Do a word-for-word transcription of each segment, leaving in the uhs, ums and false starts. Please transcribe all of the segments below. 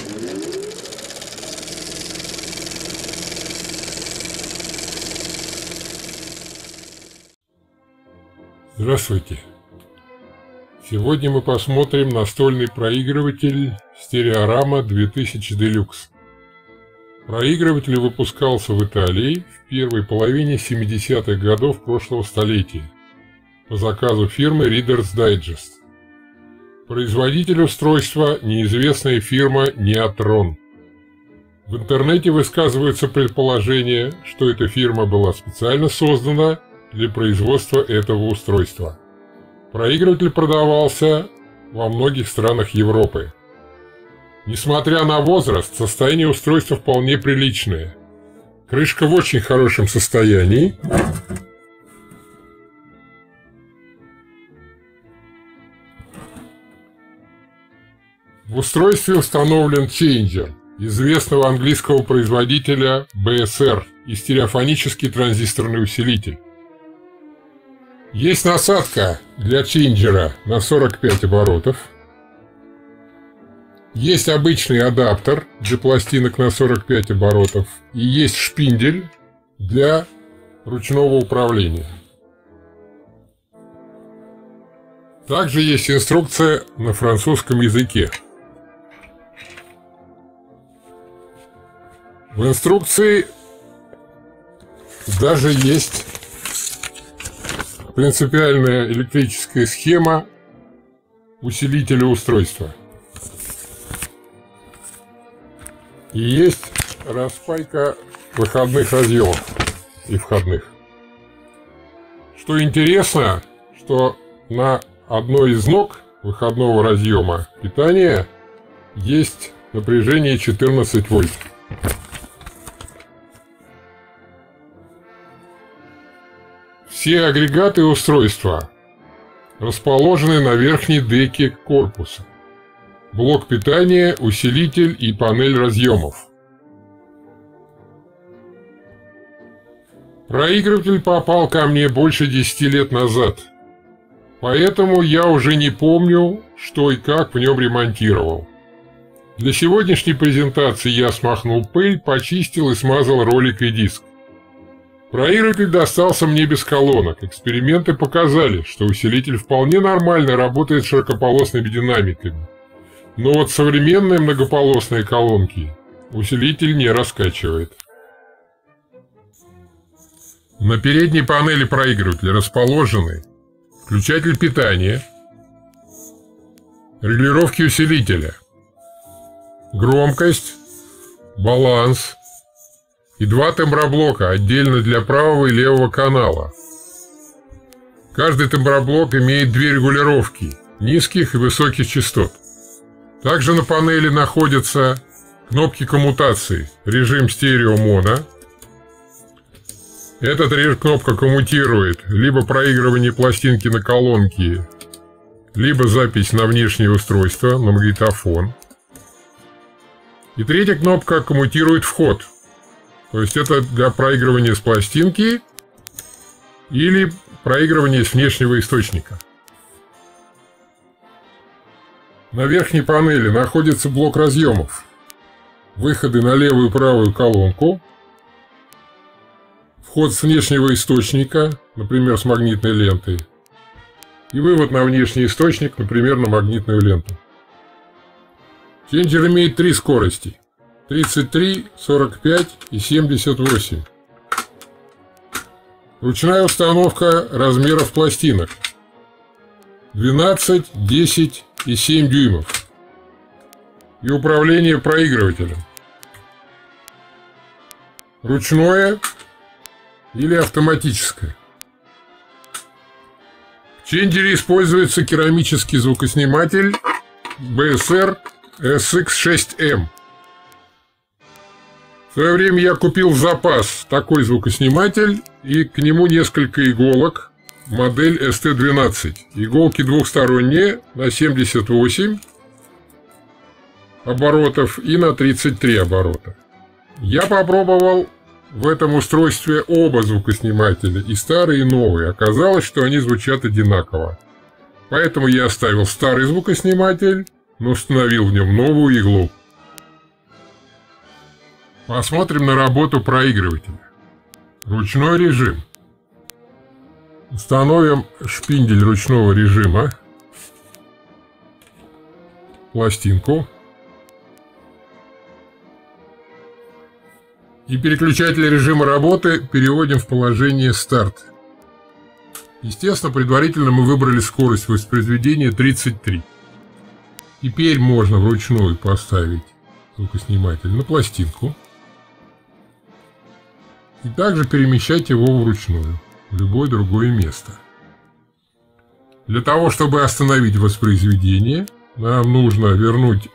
Здравствуйте! Сегодня мы посмотрим настольный проигрыватель Stereorama две тысячи Deluxe. Проигрыватель выпускался в Италии в первой половине семидесятых годов прошлого столетия по заказу фирмы Reader's Digest. Производитель устройства – неизвестная фирма Neatron. В интернете высказываются предположения, что эта фирма была специально создана для производства этого устройства. Проигрыватель продавался во многих странах Европы. Несмотря на возраст, состояние устройства вполне приличное. Крышка в очень хорошем состоянии. В устройстве установлен чейнджер известного английского производителя би эс ар и стереофонический транзисторный усилитель. Есть насадка для чейнджера на сорок пять оборотов. Есть обычный адаптер для пластинок на сорок пять оборотов. И есть шпиндель для ручного управления. Также есть инструкция на французском языке. В инструкции даже есть принципиальная электрическая схема усилителя устройства. И есть распайка выходных разъемов и входных. Что интересно, что на одной из ног выходного разъема питания есть напряжение четырнадцать вольт. Все агрегаты устройства расположены на верхней деке корпуса. Блок питания, усилитель и панель разъемов. Проигрыватель попал ко мне больше десяти лет назад, поэтому я уже не помню, что и как в нем ремонтировал. Для сегодняшней презентации я смахнул пыль, почистил и смазал ролик и диск. Проигрыватель достался мне без колонок. Эксперименты показали, что усилитель вполне нормально работает с широкополосными динамиками. Но вот современные многополосные колонки усилитель не раскачивает. На передней панели проигрывателя расположены включатель питания, регулировки усилителя, громкость, баланс и два темброблока отдельно для правого и левого канала. Каждый темброблок имеет две регулировки низких и высоких частот. Также на панели находятся кнопки коммутации, режим стерео-моно. Эта кнопка коммутирует либо проигрывание пластинки на колонки, либо запись на внешнее устройство, на магнитофон. И третья кнопка коммутирует вход. То есть это для проигрывания с пластинки или проигрывания с внешнего источника. На верхней панели находится блок разъемов, выходы на левую и правую колонку, вход с внешнего источника, например, с магнитной лентой, и вывод на внешний источник, например, на магнитную ленту. Чейнджер имеет три скорости: тридцать три, сорок пять и семьдесят восемь. Ручная установка размеров пластинок двенадцать, десять и семь дюймов. И управление проигрывателем ручное или автоматическое. В чейнджере используется керамический звукосниматель би эс ар эс икс шесть эм. В свое время я купил в запас такой звукосниматель и к нему несколько иголок, модель эс тэ двенадцать. Иголки двухсторонние на семьдесят восемь оборотов и на тридцать три оборота. Я попробовал в этом устройстве оба звукоснимателя, и старый, и новый. Оказалось, что они звучат одинаково. Поэтому я оставил старый звукосниматель, но установил в нем новую иглу. Посмотрим на работу проигрывателя. Ручной режим. Установим шпиндель ручного режима. Пластинку. И переключатель режима работы переводим в положение старт. Естественно, предварительно мы выбрали скорость воспроизведения тридцать три. Теперь можно вручную поставить звукосниматель на пластинку. И также перемещать его вручную в любое другое место. Для того, чтобы остановить воспроизведение, нам нужно вернуть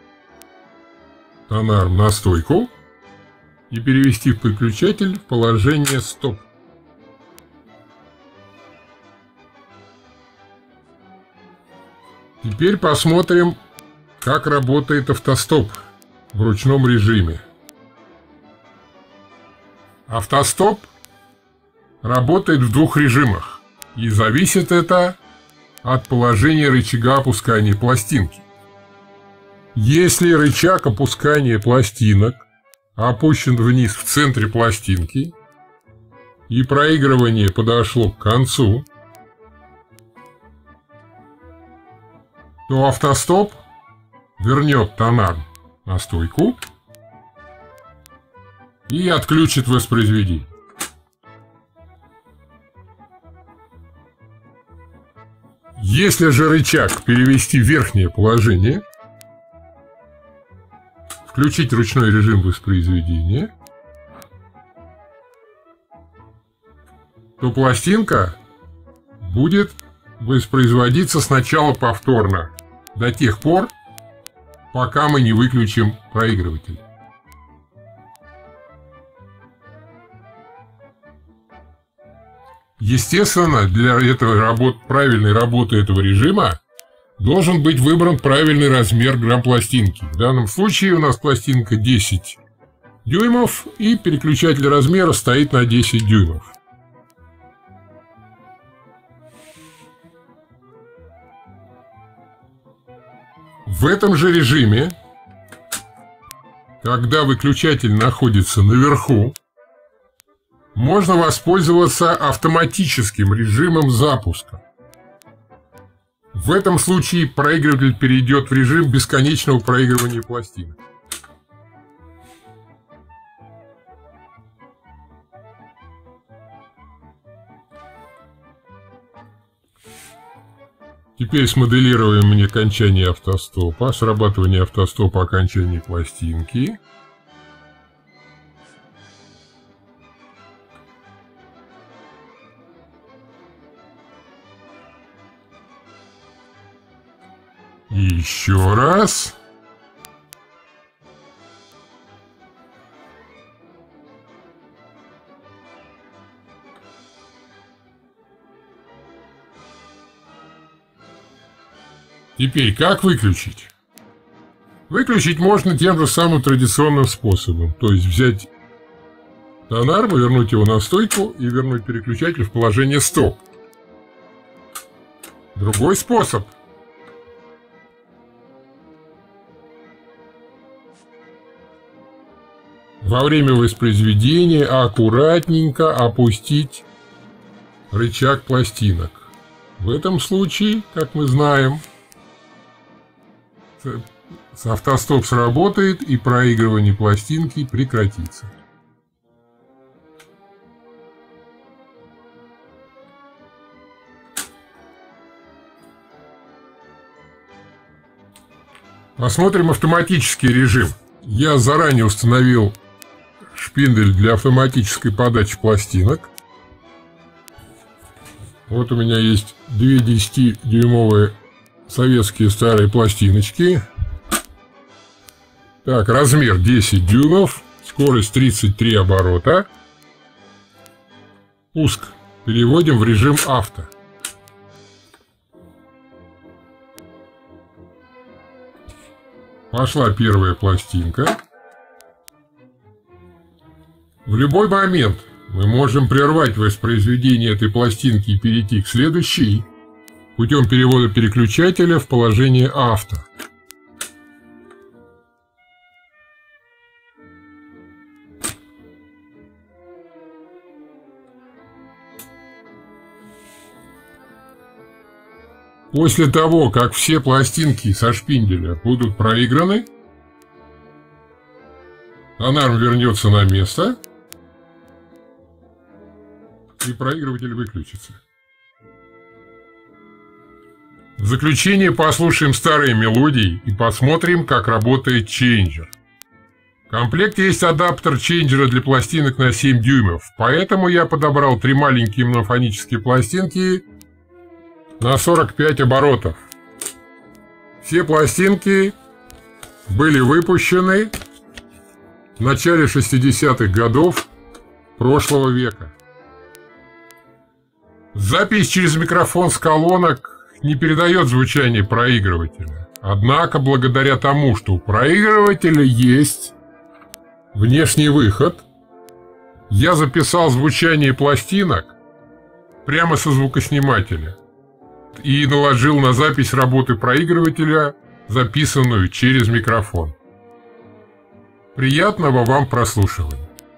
тонарм на стойку и перевести переключатель в положение стоп. Теперь посмотрим, как работает автостоп в ручном режиме. Автостоп работает в двух режимах, и зависит это от положения рычага опускания пластинки. Если рычаг опускания пластинок опущен вниз в центре пластинки и проигрывание подошло к концу, то автостоп вернет тонарм на стойку и отключит воспроизведение. Если же рычаг перевести в верхнее положение, включить ручной режим воспроизведения, то пластинка будет воспроизводиться сначала повторно, до тех пор, пока мы не выключим проигрыватель. Естественно, для этого работ, правильной работы этого режима должен быть выбран правильный размер грампластинки. В данном случае у нас пластинка десять дюймов, и переключатель размера стоит на десять дюймов. В этом же режиме, когда выключатель находится наверху, можно воспользоваться автоматическим режимом запуска. В этом случае проигрыватель перейдет в режим бесконечного проигрывания пластинок. Теперь смоделируем мне окончание автостопа, срабатывание автостопа, окончание пластинки. И еще раз. Теперь как выключить? Выключить можно тем же самым традиционным способом. То есть взять тонарм, вернуть его на стойку и вернуть переключатель в положение стоп. Другой способ. Во время воспроизведения аккуратненько опустить рычаг пластинок. В этом случае, как мы знаем, автостоп сработает и проигрывание пластинки прекратится. Посмотрим автоматический режим. Я заранее установил шпиндель для автоматической подачи пластинок. Вот у меня есть две десятидюймовые советские старые пластиночки. Так, размер десять дюймов, скорость тридцать три оборота. Пуск переводим в режим авто. Пошла первая пластинка. В любой момент мы можем прервать воспроизведение этой пластинки и перейти к следующей путем перевода переключателя в положение авто. После того, как все пластинки со шпинделя будут проиграны, анарм вернется на место, и проигрыватель выключится. В заключение послушаем старые мелодии и посмотрим, как работает чейнджер. В комплекте есть адаптер чейнджера для пластинок на семь дюймов, поэтому я подобрал три маленькие монофонические пластинки на сорок пять оборотов. Все пластинки были выпущены в начале шестидесятых годов прошлого века. Запись через микрофон с колонок не передает звучание проигрывателя. Однако, благодаря тому, что у проигрывателя есть внешний выход, я записал звучание пластинок прямо со звукоснимателя и наложил на запись работы проигрывателя, записанную через микрофон. Приятного вам прослушивания!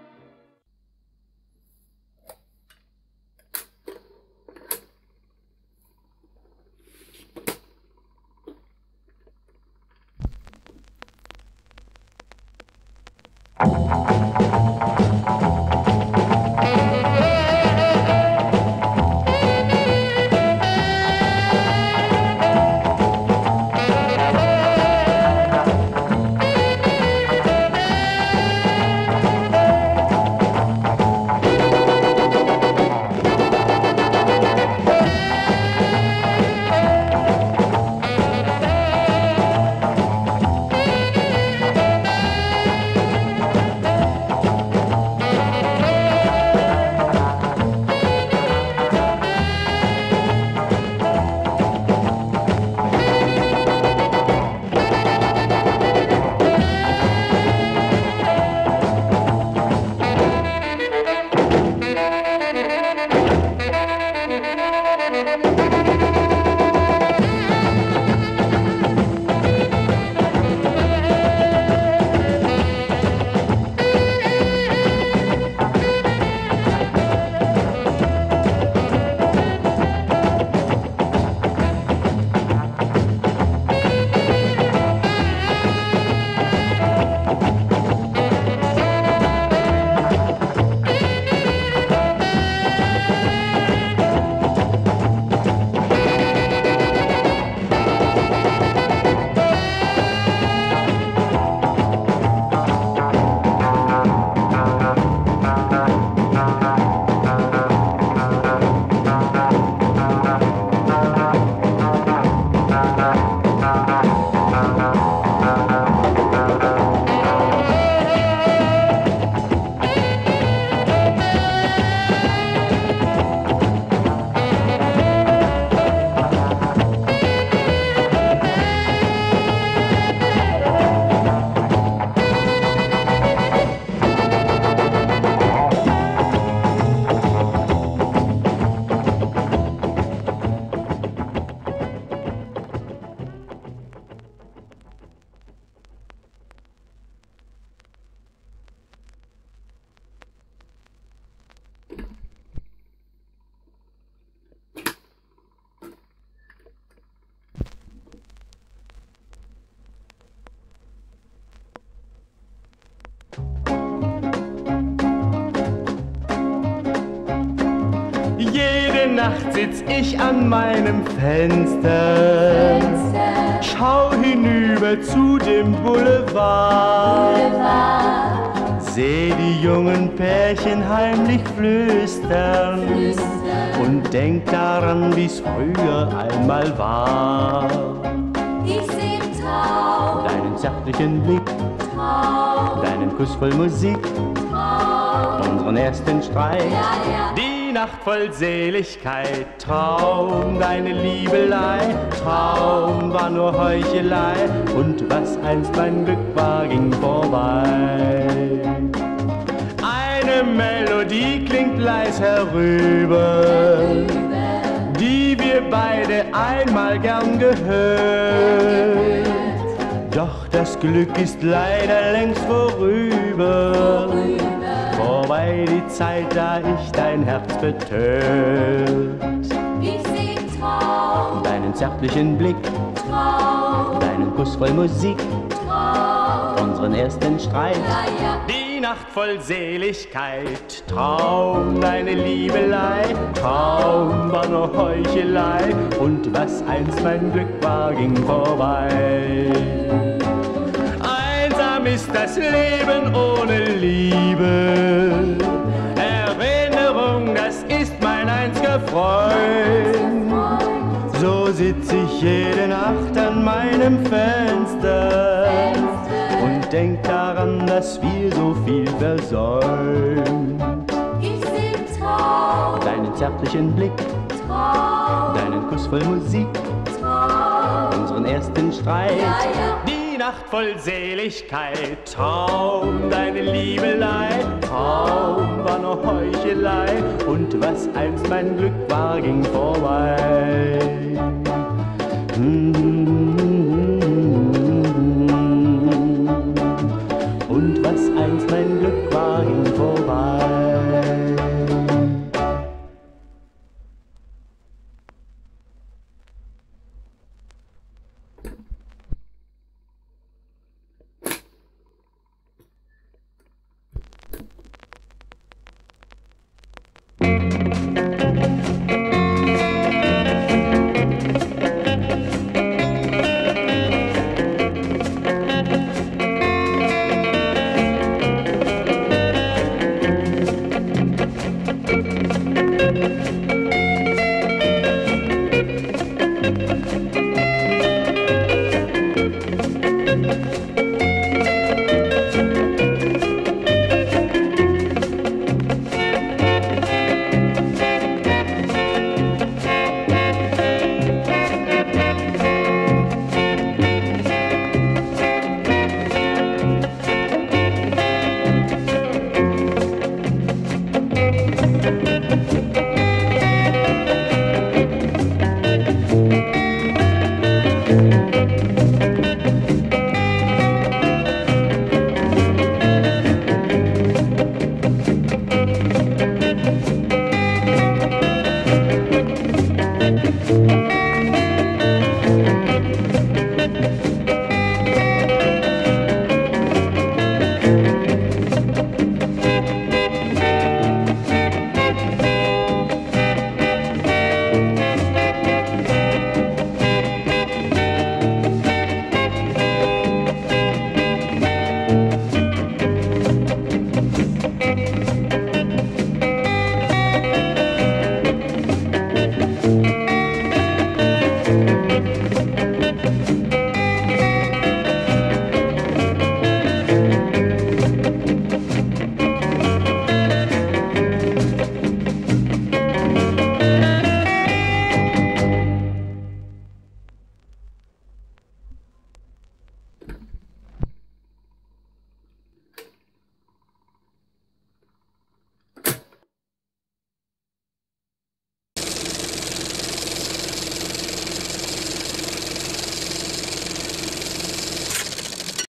Nacht sitz ich an meinem Fenster, Fenster. Schau hinüber zu dem Boulevard, Boulevard. Seh die jungen Pärchen heimlich flüstern, flüstern. Und denk daran, wie's früher einmal war. Ich seh im Traum deinen zärtlichen Blick, Traum. Deinen Kuss voll Musik, Traum. Unseren ersten Streit, ja, ja. Die Nacht voll Seligkeit. Traum, deine Liebelei, Traum war nur Heuchelei, und was einst mein Glück war, ging vorbei. Eine Melodie klingt leis herüber, die wir beide einmal gern gehört. Doch das Glück ist leider längst vorüber, vorbei die Zeit, da ich dein Herz betört. Ich seh im Traum deinen deinen zärtlichen Blick, Traum, deinen Kuss voll Musik, Traum, unseren ersten Streit. ja, ja. Die Nacht voll Seligkeit, Traum, deine Liebelei, Traum war nur Heuchelei, und was einst mein Glück war, ging vorbei. Einsam ist das Leben ohne Liebe, Erinnerung, das ist mein einziger Freund. So sitz ich jede Nacht an meinem Fenster und denk daran, dass wir so viel versäumt. Ich seh Traum, Deinen zärtlichen Blick, Traum, deinen Kuss voll Musik, Traum, unseren ersten Streit. ja, ja. Die Nacht voll Seligkeit, Traum, deine Liebelei, Traum war nur Heuchelei, und was einst mein Glück war, ging vorbei. Mm-hmm.